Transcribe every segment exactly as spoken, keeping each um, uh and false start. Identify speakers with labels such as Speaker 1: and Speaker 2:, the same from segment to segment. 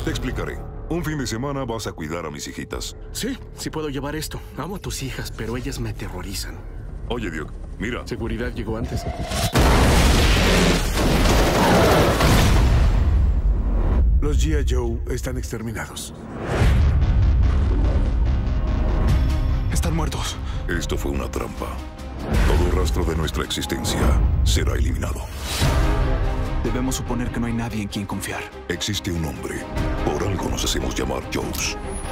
Speaker 1: Te explicaré. Un fin de semana vas a cuidar a mis hijitas.
Speaker 2: Sí, sí puedo llevar esto. Amo a tus hijas, pero ellas me aterrorizan.
Speaker 1: Oye, Duke, mira.
Speaker 2: Seguridad llegó antes.
Speaker 3: Los G I Joe están exterminados.
Speaker 4: Están muertos.
Speaker 1: Esto fue una trampa. Todo rastro de nuestra existencia será eliminado.
Speaker 4: Debemos suponer que no hay nadie en quien confiar.
Speaker 1: Existe un hombre. Por algo nos hacemos llamar Joes.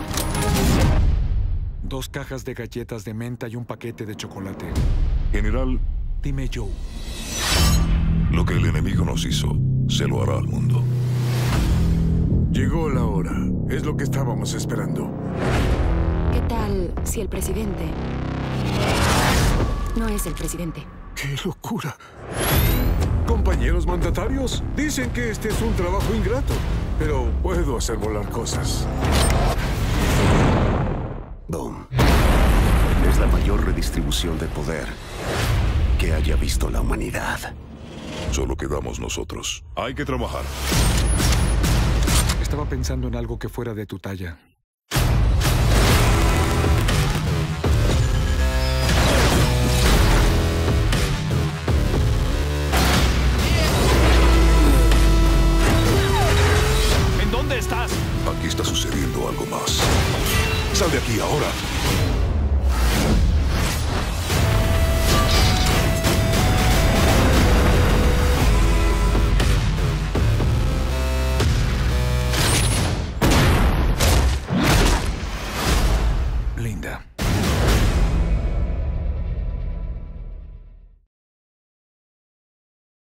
Speaker 5: Dos cajas de galletas de menta y un paquete de chocolate.
Speaker 1: General,
Speaker 5: Dime, Joe.
Speaker 1: lo que el enemigo nos hizo, se lo hará al mundo.
Speaker 3: Llegó la hora. Es lo que estábamos esperando.
Speaker 6: ¿Qué tal si el presidente no es el presidente?
Speaker 3: ¡Qué locura! Compañeros mandatarios, dicen que este es un trabajo ingrato, pero puedo hacer volar cosas.
Speaker 7: Boom. Es la mayor redistribución de poder que haya visto la humanidad.
Speaker 1: Solo quedamos nosotros. Hay que trabajar.
Speaker 5: Estaba pensando en algo que fuera de tu talla.